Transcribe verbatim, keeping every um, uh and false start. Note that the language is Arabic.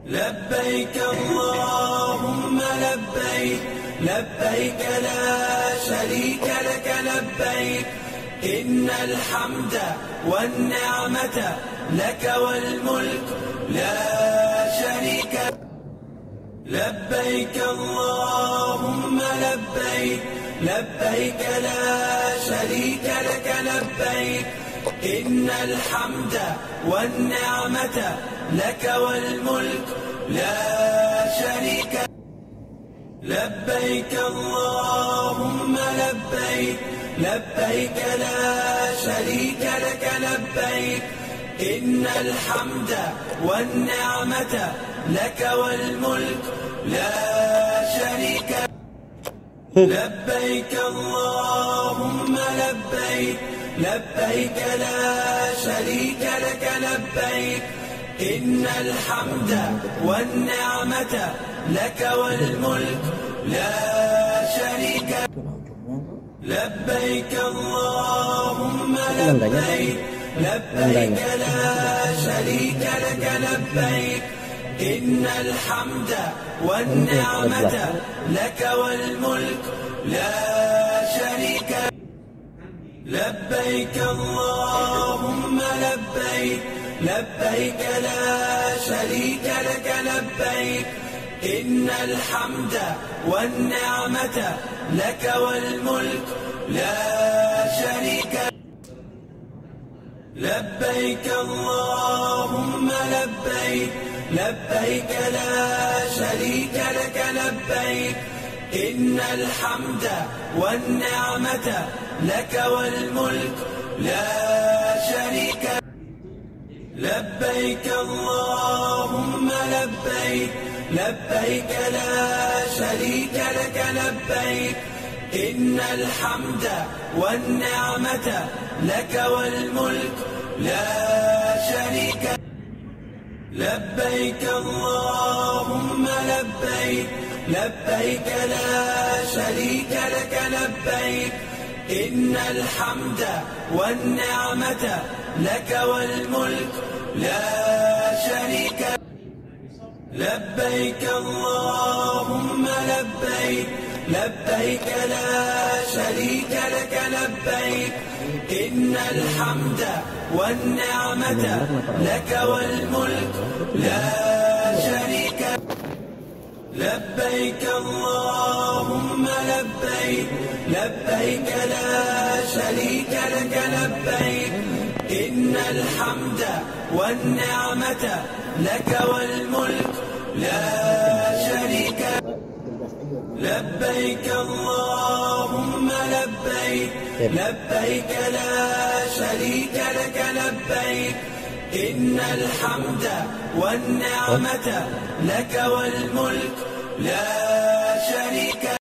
لبيك اللهم لبيك لبيك لا شريك لك لبيك إن الحمد والنعمة لك والملك لا شريك لك. لبيك اللهم لبيك لبيك لا شريك لك لبيك إن الحمد والنعمة لك والملك لا شريك لك. لبيك اللهم لبيك لبيك لا شريك لك لبيك إن الحمد والنعمة لك والملك لا شريك لك. لبيك اللهم لبيك لبيك لا شريك لك لبيك إن الحمد والنعمة لك والملك لا شريك لك. لبيك اللهم لبيك لبيك لا شريك لك لبيك إن الحمد والنعمة لك والملك لا شريك لك. لبيك اللهم لبيك لبيك لا شريك لك لبيك إن الحمد والنعمة لك والملك لا شريك لك. لبيك اللهم لبيك لبيك لا شريك لك لبيك إن الحمد والنعمة لك والملك لا شريك لك. لبيك اللهم لبيك لبيك لا شريك لك لبيك إن الحمد والنعمة لك والملك لا شريك لك. لبيك اللهم لبيك لبيك لا شريك لك لبيك إن الحمد والنعمة لك والملك لا شريك لك. لبيك اللهم لبيك لبيك لا شريك لك لبيك إن الحمد والنعمة لك والملك لا شريك لك. لبيك اللهم لبيك لبيك لا شريك لك لبيك إن الحمد والنعمة لك والملك لا شريك لك. لبيك اللهم لبيك لبيك لا شريك لك لبيك إن الحمد والنعمة لك والملك لا شريك لك.